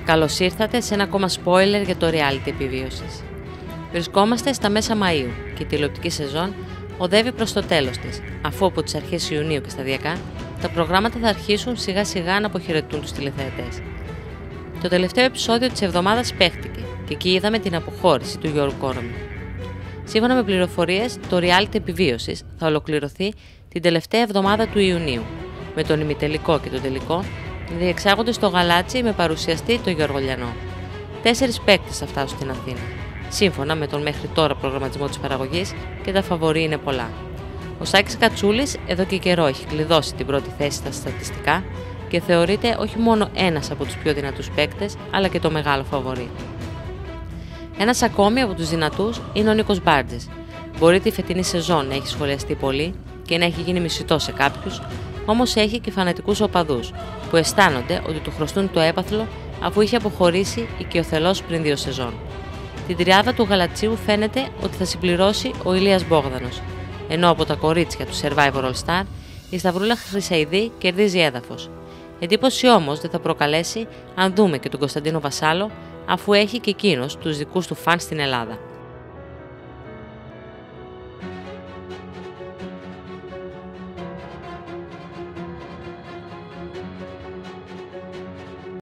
Καλώς ήρθατε σε ένα ακόμα spoiler για το reality επιβίωσης. Βρισκόμαστε στα μέσα Μαΐου και η τηλεοπτική σεζόν οδεύει προς το τέλος της, αφού από τις αρχές Ιουνίου και σταδιακά τα προγράμματα θα αρχίσουν σιγά σιγά να αποχαιρετούν τους τηλεθεατές. Το τελευταίο επεισόδιο της εβδομάδας παίχτηκε και εκεί είδαμε την αποχώρηση του Γιώργου Κόρομη. Σύμφωνα με πληροφορίες, το reality επιβίωσης θα ολοκληρωθεί την τελευταία εβδομάδα του Ιουνίου, με τον ημιτελικό και τον τελικό να διεξάγονται στο Γαλάτσι με παρουσιαστή τον Γιώργο Λιανό. 4 παίκτες θα φτάσουν στην Αθήνα, σύμφωνα με τον μέχρι τώρα προγραμματισμό της παραγωγής, και τα φαβορί είναι πολλά. Ο Σάκης Κατσούλης εδώ και καιρό έχει κλειδώσει την πρώτη θέση στα στατιστικά και θεωρείται όχι μόνο ένας από τους πιο δυνατούς παίκτες, αλλά και το μεγάλο φαβορί. Ένας ακόμη από τους δυνατούς είναι ο Νίκος Μπάρτζης. Μπορεί τη φετινή σεζόν να έχει σχολιαστεί πολύ και να έχει γίνει μισητό σε κάποιους, όμως έχει και φανατικούς οπαδούς που αισθάνονται ότι του χρωστούν το έπαθλο αφού είχε αποχωρήσει οικειοθελώς πριν 2 σεζόν. Την τριάδα του Γαλατσίου φαίνεται ότι θα συμπληρώσει ο Ηλίας Μπόγδανος, ενώ από τα κορίτσια του Survivor All Star η Σταυρούλα Χρυσαηδή κερδίζει έδαφος. Εντύπωση όμως δεν θα προκαλέσει αν δούμε και τον Κωνσταντίνο Βασάλο, αφού έχει και εκείνος τους δικούς του φαν στην Ελλάδα.